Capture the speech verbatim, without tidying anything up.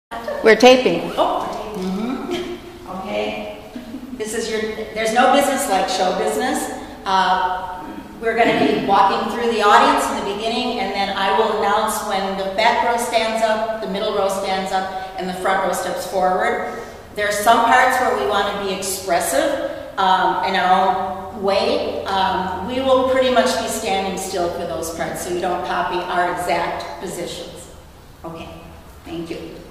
We're taping. Oh, mm-hmm. Okay. This is your, there's no business like show business. Uh, we're going to be walking through the audience in the beginning, and then I will announce when the back row stands up, the middle row stands up, and the front row steps forward. There are some parts where we want to be expressive um, in our own way. Um, we will pretty much be standing still for those parts, so you don't copy our exact positions. Okay, thank you.